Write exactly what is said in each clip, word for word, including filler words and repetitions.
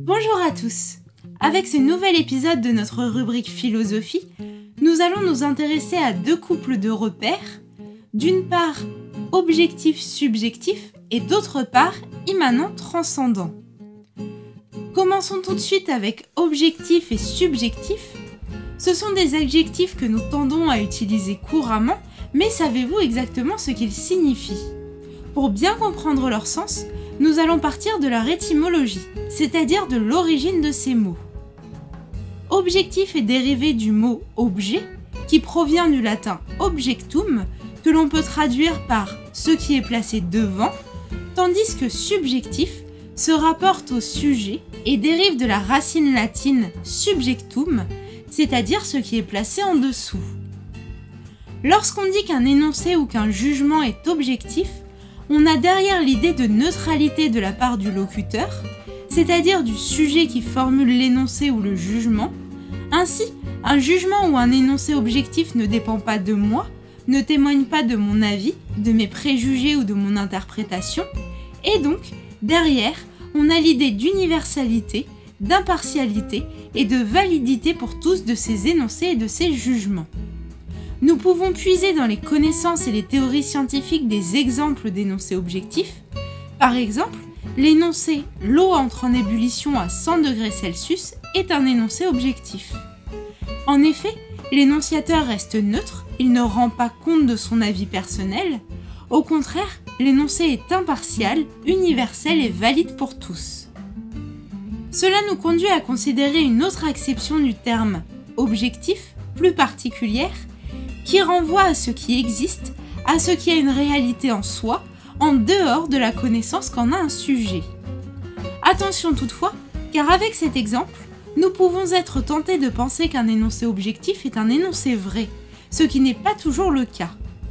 Bonjour à tous. Avec ce nouvel épisode de notre rubrique philosophie, nous allons nous intéresser à deux couples de repères, d'une part objectif-subjectif et d'autre part immanent-transcendant. Commençons tout de suite avec objectif et subjectif. Ce sont des adjectifs que nous tendons à utiliser couramment, mais savez-vous exactement ce qu'ils signifient ? Pour bien comprendre leur sens, nous allons partir de leur étymologie, c'est-à-dire de l'origine de ces mots. Objectif est dérivé du mot objet, qui provient du latin objectum, que l'on peut traduire par ce qui est placé devant, tandis que subjectif se rapporte au sujet et dérive de la racine latine subjectum, c'est-à-dire ce qui est placé en dessous. Lorsqu'on dit qu'un énoncé ou qu'un jugement est objectif, on a derrière l'idée de neutralité de la part du locuteur, c'est-à-dire du sujet qui formule l'énoncé ou le jugement. Ainsi, un jugement ou un énoncé objectif ne dépend pas de moi, ne témoigne pas de mon avis, de mes préjugés ou de mon interprétation, et donc, derrière, on a l'idée d'universalité, d'impartialité et de validité pour tous de ces énoncés et de ces jugements. Nous pouvons puiser dans les connaissances et les théories scientifiques des exemples d'énoncés objectifs. Par exemple, l'énoncé « l'eau entre en ébullition à cent degrés Celsius » est un énoncé objectif. En effet, l'énonciateur reste neutre, il ne rend pas compte de son avis personnel. Au contraire, l'énoncé est impartial, universel et valide pour tous. Cela nous conduit à considérer une autre acception du terme « objectif » plus particulière, qui renvoie à ce qui existe, à ce qui a une réalité en soi, en dehors de la connaissance qu'en a un sujet. Attention toutefois, car avec cet exemple, nous pouvons être tentés de penser qu'un énoncé objectif est un énoncé vrai, ce qui n'est pas toujours le cas.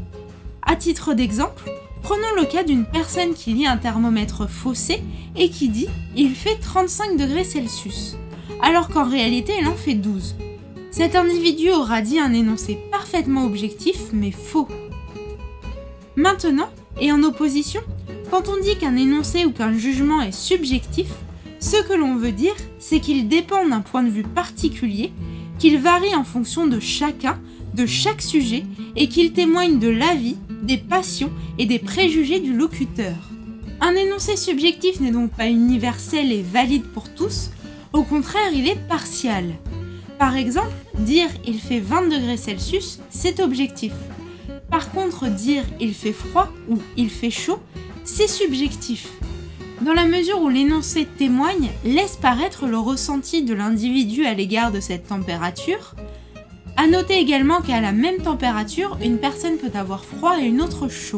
À titre d'exemple, prenons le cas d'une personne qui lit un thermomètre faussé et qui dit « il fait trente-cinq degrés Celsius », alors qu'en réalité il en fait douze. Cet individu aura dit un énoncé parfaitement objectif, mais faux. Maintenant, et en opposition, quand on dit qu'un énoncé ou qu'un jugement est subjectif, ce que l'on veut dire, c'est qu'il dépend d'un point de vue particulier, qu'il varie en fonction de chacun, de chaque sujet, et qu'il témoigne de l'avis, des passions et des préjugés du locuteur. Un énoncé subjectif n'est donc pas universel et valide pour tous, au contraire, il est partial. Par exemple, dire « il fait vingt degrés Celsius », c'est objectif. Par contre, dire « il fait froid » ou « il fait chaud », c'est subjectif. Dans la mesure où l'énoncé témoigne, laisse paraître le ressenti de l'individu à l'égard de cette température. À noter également qu'à la même température, une personne peut avoir froid et une autre chaud.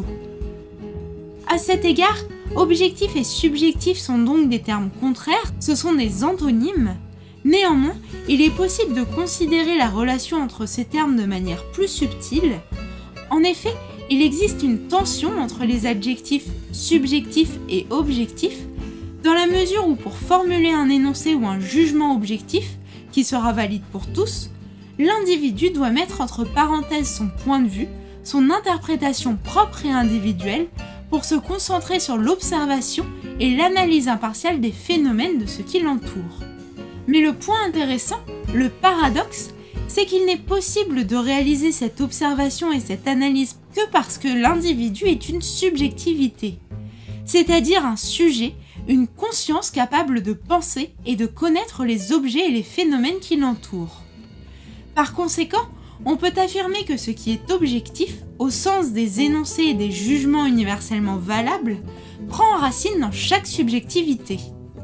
À cet égard, objectif et subjectif sont donc des termes contraires, ce sont des antonymes. Néanmoins, il est possible de considérer la relation entre ces termes de manière plus subtile. En effet, il existe une tension entre les adjectifs subjectifs et objectifs, dans la mesure où pour formuler un énoncé ou un jugement objectif, qui sera valide pour tous, l'individu doit mettre entre parenthèses son point de vue, son interprétation propre et individuelle, pour se concentrer sur l'observation et l'analyse impartiale des phénomènes de ce qui l'entoure. Mais le point intéressant, le paradoxe, c'est qu'il n'est possible de réaliser cette observation et cette analyse que parce que l'individu est une subjectivité, c'est-à-dire un sujet, une conscience capable de penser et de connaître les objets et les phénomènes qui l'entourent. Par conséquent, on peut affirmer que ce qui est objectif, au sens des énoncés et des jugements universellement valables, prend racine dans chaque subjectivité.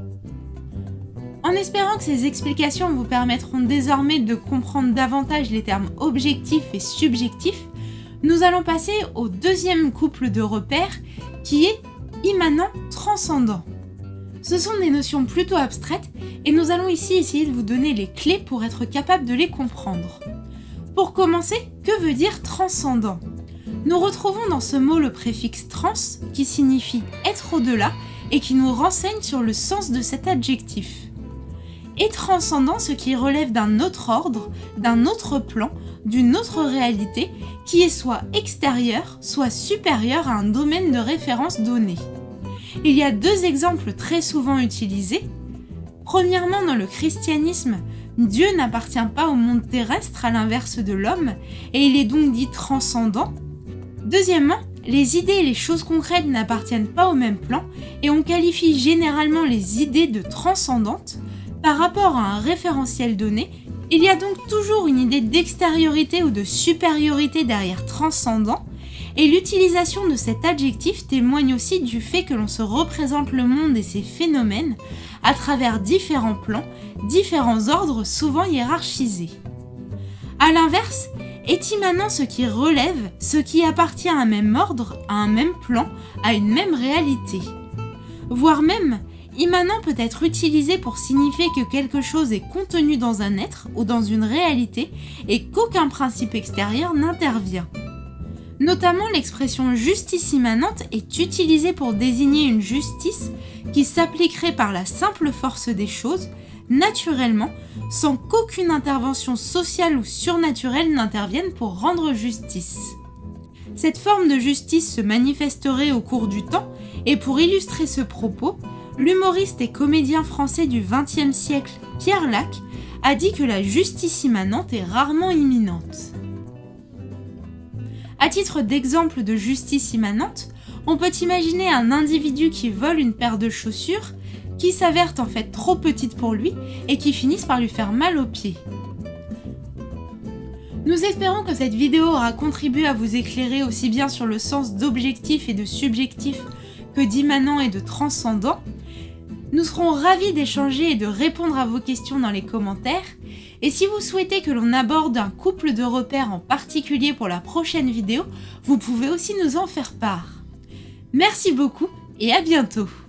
En espérant que ces explications vous permettront désormais de comprendre davantage les termes objectifs et subjectifs, nous allons passer au deuxième couple de repères qui est immanent-transcendant. Ce sont des notions plutôt abstraites et nous allons ici essayer de vous donner les clés pour être capable de les comprendre. Pour commencer, que veut dire transcendant ? Nous retrouvons dans ce mot le préfixe trans qui signifie être au-delà et qui nous renseigne sur le sens de cet adjectif. Et transcendant ce qui relève d'un autre ordre, d'un autre plan, d'une autre réalité, qui est soit extérieure, soit supérieure à un domaine de référence donné. Il y a deux exemples très souvent utilisés. Premièrement, dans le christianisme, Dieu n'appartient pas au monde terrestre à l'inverse de l'homme, et il est donc dit transcendant. Deuxièmement, les idées et les choses concrètes n'appartiennent pas au même plan, et on qualifie généralement les idées de transcendantes. Par rapport à un référentiel donné, il y a donc toujours une idée d'extériorité ou de supériorité derrière transcendant, et l'utilisation de cet adjectif témoigne aussi du fait que l'on se représente le monde et ses phénomènes à travers différents plans, différents ordres souvent hiérarchisés. A l'inverse, est immanent ce qui relève, ce qui appartient à un même ordre, à un même plan, à une même réalité. Voire même, immanent peut être utilisé pour signifier que quelque chose est contenu dans un être ou dans une réalité et qu'aucun principe extérieur n'intervient. Notamment, l'expression justice immanente est utilisée pour désigner une justice qui s'appliquerait par la simple force des choses, naturellement, sans qu'aucune intervention sociale ou surnaturelle n'intervienne pour rendre justice. Cette forme de justice se manifesterait au cours du temps, et pour illustrer ce propos, l'humoriste et comédien français du vingtième siècle, Pierre Lac, a dit que la justice immanente est rarement imminente. À titre d'exemple de justice immanente, on peut imaginer un individu qui vole une paire de chaussures qui s'avèrent en fait trop petites pour lui et qui finissent par lui faire mal aux pieds. Nous espérons que cette vidéo aura contribué à vous éclairer aussi bien sur le sens d'objectif et de subjectif que d'immanent et de transcendant. Nous serons ravis d'échanger et de répondre à vos questions dans les commentaires. Et si vous souhaitez que l'on aborde un couple de repères en particulier pour la prochaine vidéo, vous pouvez aussi nous en faire part. Merci beaucoup et à bientôt!